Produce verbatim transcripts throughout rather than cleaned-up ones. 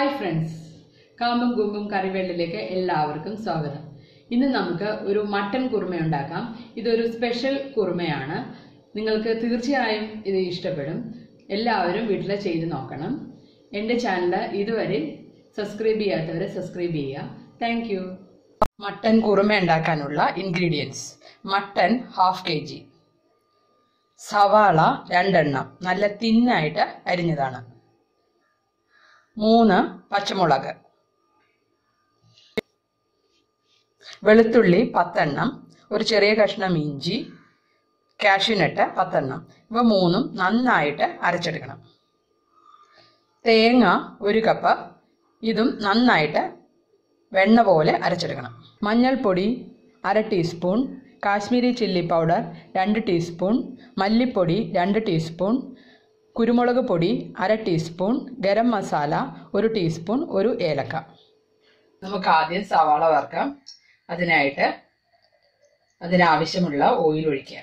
Hi friends, കാമ്പും കുമ്പും കറിവേളിലേക്ക് എല്ലാവർക്കും സ്വാഗതം. ഇന്ന് നമുക്ക് ഒരു മട്ടൻ കുറുമ ഉണ്ടാക്കാം. ഇതൊരു സ്പെഷ്യൽ കുറുമയാണ്. നിങ്ങൾക്ക് തീർച്ചയായും ഇത് ഇഷ്ടപ്പെടും. എല്ലാവരും വീട്ടിൽ ചെയ്ത് നോക്കണം. എൻ്റെ ചാനൽ ഇതുവരെ സബ്സ്ക്രൈബ് ചെയ്യാത്തവരെ സബ്സ്ക്രൈബ് ചെയ്യുക. Thank you. മട്ടൻ കുറുമ ഉണ്ടാക്കാനുള്ള ingredients: mutton half K G, സവാള രണ്ടെണ്ണം നല്ല തിന്നായിട്ട് അരിഞ്ഞതാണ്, മൂന്ന് പച്ചമുളക്, വെളുത്തുള്ളി പത്തെണ്ണം, ഒരു ചെറിയ കഷ്ണം ഇഞ്ചി, കാഷ്യൂനട്ട് പത്തെണ്ണം. ഇവ മൂന്നും നന്നായിട്ട് അരച്ചെടുക്കണം. തേങ്ങ ഒരു കപ്പ്, ഇതും നന്നായിട്ട് വെണ്ണ പോലെ അരച്ചെടുക്കണം. മഞ്ഞൾപ്പൊടി അര ടീസ്പൂൺ, കാശ്മീരി ചില്ലി പൗഡർ രണ്ട് ടീസ്പൂൺ, മല്ലിപ്പൊടി രണ്ട് ടീസ്പൂൺ, കുരുമുളക് പൊടി അര ടീസ്പൂൺ, ഗരം മസാല ഒരു ടീസ്പൂൺ, ഒരു ഏലക്ക. നമുക്ക് ആദ്യം സവാള വറുക്കാം. അതിനായിട്ട് അതിനാവശ്യമുള്ള ഓയിൽ ഒഴിക്കുക.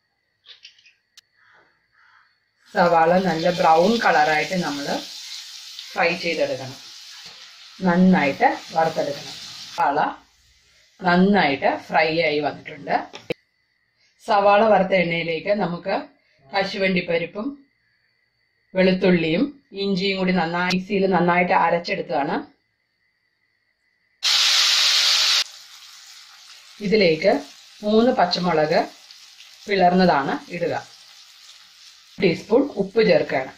സവാള നല്ല ബ്രൗൺ കളറായിട്ട് നമ്മൾ ഫ്രൈ ചെയ്തെടുക്കണം. നന്നായിട്ട് വറുത്തെടുക്കണം. സവാള നന്നായിട്ട് ഫ്രൈ ആയി വന്നിട്ടുണ്ട്. സവാള വറുത്ത എണ്ണയിലേക്ക് നമുക്ക് കശുവണ്ടിപ്പരിപ്പും വെളുത്തുള്ളിയും ഇഞ്ചിയും കൂടി നന്നായി മിക്സിയിൽ നന്നായിട്ട് അരച്ചെടുത്തതാണ്. ഇതിലേക്ക് മൂന്ന് പച്ചമുളക് പിളർന്നതാണ് ഇടുക. ടീസ്പൂൺ ഉപ്പ് ചേർക്കുകയാണ്.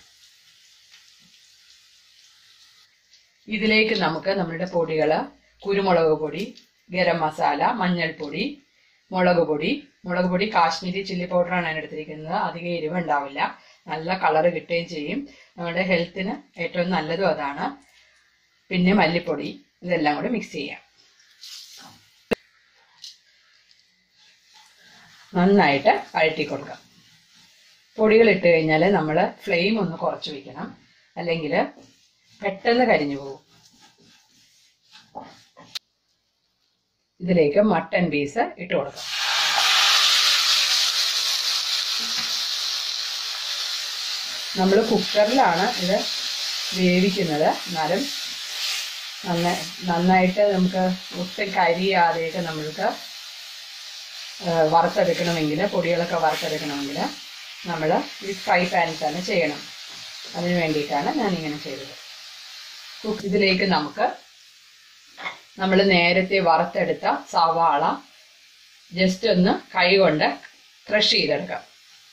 ഇതിലേക്ക് നമുക്ക് നമ്മുടെ പൊടികൾ: കുരുമുളക് പൊടി, ഗരം മസാല, മഞ്ഞൾപ്പൊടി, മുളക് പൊടി. മുളക് പൊടി കാശ്മീരി ചില്ലി പൗഡറാണ് ഞാൻ എടുത്തിരിക്കുന്നത്. അധികം എരിവ് ഉണ്ടാവില്ല, നല്ല കളറ് കിട്ടുകയും ചെയ്യും. നമ്മുടെ ഹെൽത്തിന് ഏറ്റവും നല്ലതും അതാണ്. പിന്നെ മല്ലിപ്പൊടി. ഇതെല്ലാം കൂടി മിക്സ് ചെയ്യാം. നന്നായിട്ട് വഴറ്റി കൊടുക്കാം. പൊടികൾ ഇട്ട് കഴിഞ്ഞാൽ നമ്മൾ ഫ്ലെയിം ഒന്ന് കുറച്ച് വയ്ക്കണം, അല്ലെങ്കിൽ പെട്ടെന്ന് കരിഞ്ഞു പോകും. ഇതിലേക്ക് മട്ടൻ പീസ് ഇട്ട് കൊടുക്കാം. നമ്മൾ കുക്കറിലാണ് ഇത് വേവിക്കുന്നത്. എന്നാലും നന്നായി നന്നായിട്ട് നമുക്ക് ഒട്ടും കരിയാതെയൊക്കെ നമ്മൾക്ക് വറുത്തെടുക്കണമെങ്കിൽ, പൊടികളൊക്കെ വറുത്തെടുക്കണമെങ്കിൽ നമ്മൾ ഈ ഫ്രൈ പാനിൽ തന്നെ ചെയ്യണം. അതിന് വേണ്ടിയിട്ടാണ് ഞാനിങ്ങനെ ചെയ്തത്. ഇതിലേക്ക് നമുക്ക് നമ്മൾ നേരത്തെ വറുത്തെടുത്ത സവാള ജസ്റ്റ് ഒന്ന് കൈ കൊണ്ട് ക്രഷ് ചെയ്തെടുക്കാം.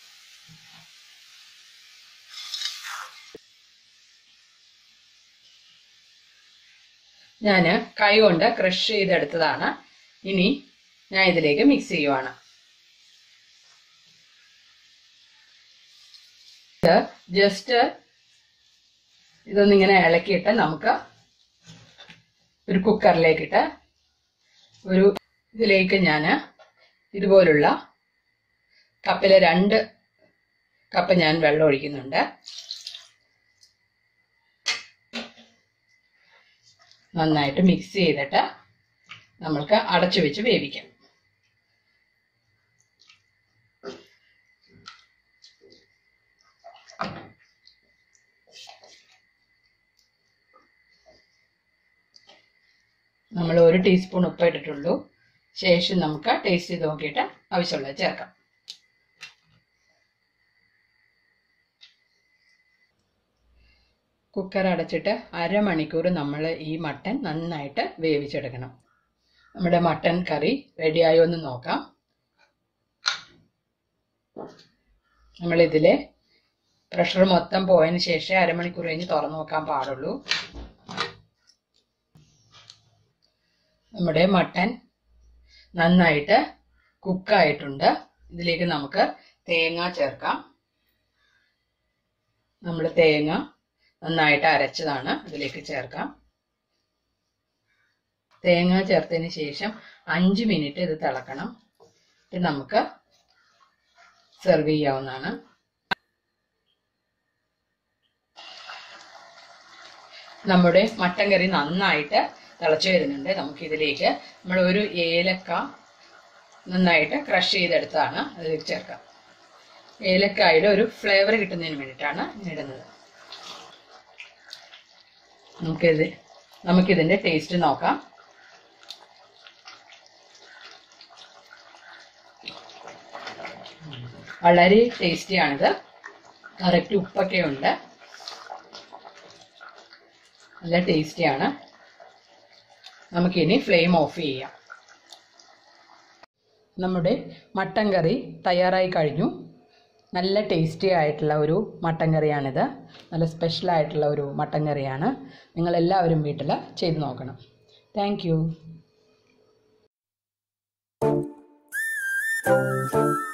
ഞാൻ കൈ കൊണ്ട് ക്രഷ് ചെയ്തെടുത്തതാണ്. ഇനി ഞാൻ ഇതിലേക്ക് മിക്സ് ചെയ്യുവാണ്. ഇത് ജസ്റ്റ് ഇതൊന്നിങ്ങനെ ഇളക്കിയിട്ട് നമുക്ക് ഒരു കുക്കറിലേക്കിട്ട് ഒരു ഇതിലേക്ക് ഞാൻ ഇതുപോലുള്ള കപ്പിലെ രണ്ട് കപ്പ് ഞാൻ വെള്ളം ഒഴിക്കുന്നുണ്ട്. നന്നായിട്ട് മിക്സ് ചെയ്തിട്ട് നമ്മൾക്ക് അടച്ചു വെച്ച് വേവിക്കാം. നമ്മൾ ഒരു ടീസ്പൂൺ ഉപ്പ് ഇട്ടിട്ടുള്ളൂ. ശേഷം നമുക്ക് ടേസ്റ്റ് ചെയ്ത് നോക്കിയിട്ട് ആവശ്യമുള്ളത് ചേർക്കാം. കുക്കർ അടച്ചിട്ട് അരമണിക്കൂർ നമ്മൾ ഈ മട്ടൻ നന്നായിട്ട് വേവിച്ചെടുക്കണം. നമ്മുടെ മട്ടൻ കറി റെഡിയായോ എന്ന് നോക്കാം. നമ്മളിതിലെ പ്രഷർ മൊത്തം പോയതിന് ശേഷം അരമണിക്കൂർ കഴിഞ്ഞ് തുറന്നു നോക്കാൻ പാടുള്ളൂ. നമ്മുടെ മട്ടൻ നന്നായിട്ട് കുക്കായിട്ടുണ്ട്. ഇതിലേക്ക് നമുക്ക് തേങ്ങ ചേർക്കാം. നമ്മൾ തേങ്ങ നന്നായിട്ട് അരച്ചതാണ്, ഇതിലേക്ക് ചേർക്കാം. തേങ്ങ ചേർത്തതിന് ശേഷം അഞ്ച് മിനിറ്റ് ഇത് തിളക്കണം. ഇത് നമുക്ക് സെർവ് ചെയ്യാവുന്നതാണ്. നമ്മുടെ മട്ടൻ കറി നന്നായിട്ട് തിളച്ചു വരുന്നുണ്ട്. നമുക്കിതിലേക്ക് നമ്മൾ ഒരു ഏലക്ക നന്നായിട്ട് ക്രഷ് ചെയ്തെടുത്താണ് അതിലേക്ക് ചേർക്കാം. ഏലക്കായുടെ ഒരു ഫ്ലേവർ കിട്ടുന്നതിന് വേണ്ടിയിട്ടാണ് ഇടുന്നത്. നമുക്കിത് നമുക്കിതിൻ്റെ ടേസ്റ്റ് നോക്കാം. വളരെ ടേസ്റ്റിയാണിത്. കറക്റ്റ് ഉപ്പൊക്കെ ഉണ്ട്. നല്ല ടേസ്റ്റിയാണ്. നമുക്കിനി ഫ്ലെയിം ഓഫ് ചെയ്യാം. നമ്മുടെ മട്ടൻ കറി തയ്യാറായി കഴിഞ്ഞു. നല്ല ടേസ്റ്റി ആയിട്ടുള്ള ഒരു മട്ടൻ കറിയാണിത്. നല്ല സ്പെഷ്യലായിട്ടുള്ള ഒരു മട്ടൻ കറിയാണ്. നിങ്ങളെല്ലാവരും വീട്ടിൽ ചെയ്ത് നോക്കണം. Thank U.